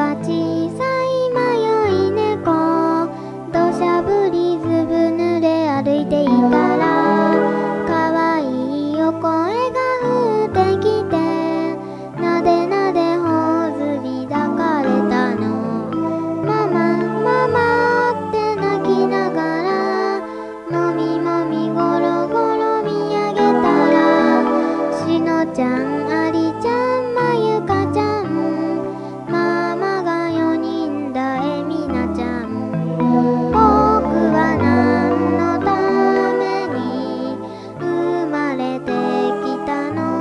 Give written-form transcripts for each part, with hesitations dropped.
は小さい迷い猫、土砂降りずぶ濡れ歩いていたら、可愛いお声が降ってきて、なでなで頬ずり抱かれたの。ママママって泣きながら、もみもみゴロゴロ見上げたら、しのちゃん、ありちゃん、まゆかちゃん、ママが4人だ、えみなちゃん。僕は何のために生まれてきたの。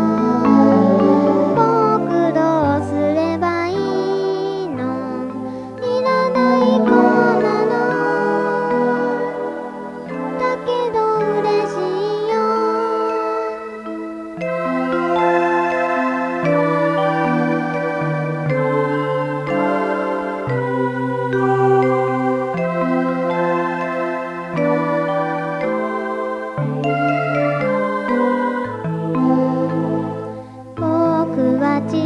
僕どうすればいいの。いらない子なの。だけど嬉しいよ。僕は小